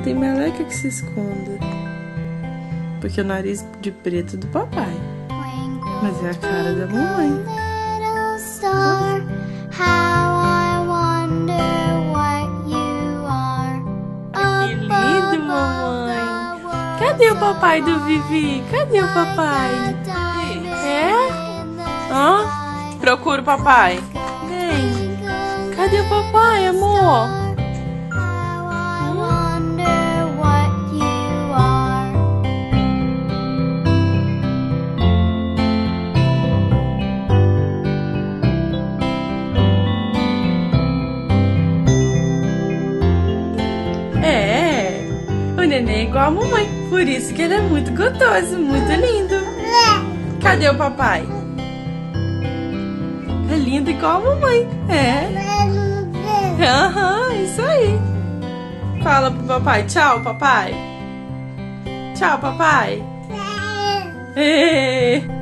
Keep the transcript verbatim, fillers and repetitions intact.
tem meleca que se esconda. Porque o nariz de preto é do papai. Mas é a cara da mamãe. Que lindo, mamãe. Cadê o papai do Vivi? Cadê o papai? É? Hã? Procura o papai. Vem. Cadê o papai, amor? É, o neném é igual a mamãe, por isso que ele é muito gostoso, muito lindo. Cadê o papai? É lindo igual a mamãe, é. Aham, uhum, isso aí. Fala pro papai, tchau, papai. Tchau, papai. É.